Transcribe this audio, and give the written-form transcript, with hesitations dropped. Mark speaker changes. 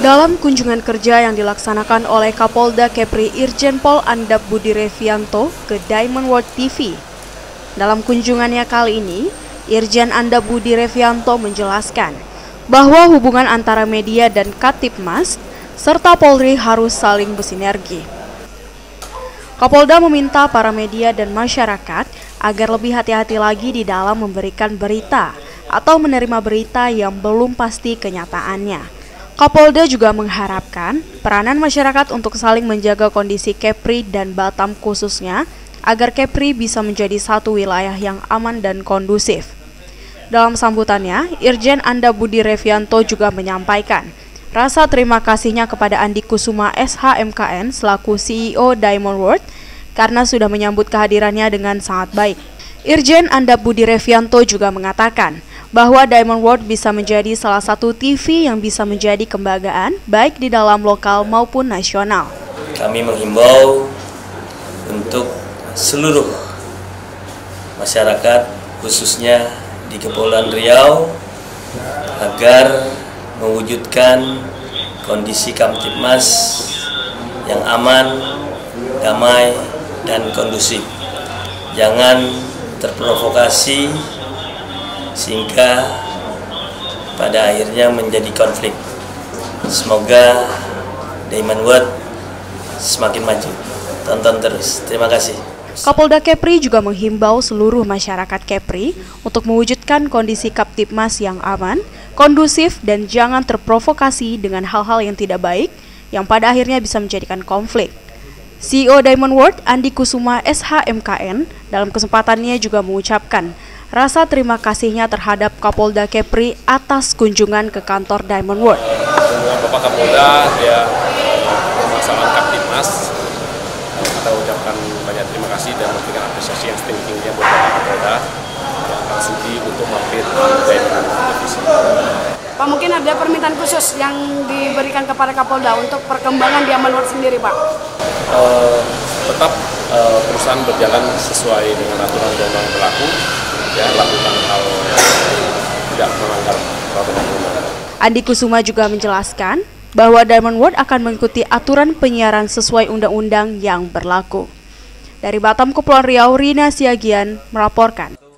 Speaker 1: Dalam kunjungan kerja yang dilaksanakan oleh Kapolda Kepri Irjen Pol Andap Budi Revianto ke Diamond World TV. Dalam kunjungannya kali ini, Irjen Andap Budi Revianto menjelaskan bahwa hubungan antara media dan Katipmas serta Polri harus saling bersinergi. Kapolda meminta para media dan masyarakat agar lebih hati-hati lagi di dalam memberikan berita atau menerima berita yang belum pasti kenyataannya. Kapolda juga mengharapkan peranan masyarakat untuk saling menjaga kondisi Kepri dan Batam khususnya agar Kepri bisa menjadi satu wilayah yang aman dan kondusif. Dalam sambutannya, Irjen Andap Budi Revianto juga menyampaikan rasa terima kasihnya kepada Andi Kusuma SHMKN selaku CEO Diamond World karena sudah menyambut kehadirannya dengan sangat baik. Irjen Andap Budi Revianto juga mengatakan bahwa Diamond World bisa menjadi salah satu TV yang bisa menjadi kebanggaan baik di dalam lokal maupun nasional.
Speaker 2: Kami menghimbau untuk seluruh masyarakat khususnya di Kepulauan Riau agar mewujudkan kondisi Kamtipmas yang aman, damai, dan kondusif. Jangan terprovokasi sehingga pada akhirnya menjadi konflik. Semoga Diamond World semakin maju. Tonton terus. Terima kasih.
Speaker 1: Kapolda Kepri juga menghimbau seluruh masyarakat Kepri untuk mewujudkan kondisi Kamtipmas yang aman, kondusif, dan jangan terprovokasi dengan hal-hal yang tidak baik yang pada akhirnya bisa menjadikan konflik. CEO Diamond World Andi Kusuma SHMKN dalam kesempatannya juga mengucapkan rasa terima kasihnya terhadap Kapolda Kepri atas kunjungan ke kantor Diamond World.
Speaker 3: Dengan Bapak Kapolda, dia permasalahan Kamtipmas, kita ucapkan banyak terima kasih dan memberikan apresiasi yang setinggi-tingginya buat Bapak Kapolda yang akan sudi untuk mampir di Diamond Televisi.
Speaker 4: Pak, mungkin ada permintaan khusus yang diberikan kepada Kapolda untuk perkembangan Diamond World sendiri, Pak?
Speaker 3: Tetap perusahaan berjalan sesuai dengan aturan undang-undang berlaku. Ya, lakukan hal yang tidak melanggar peraturan undang-undang.
Speaker 1: Andi Kusuma juga menjelaskan bahwa Diamond World akan mengikuti aturan penyiaran sesuai undang-undang yang berlaku. Dari Batam, Kepulauan Riau, Rina Siagian melaporkan.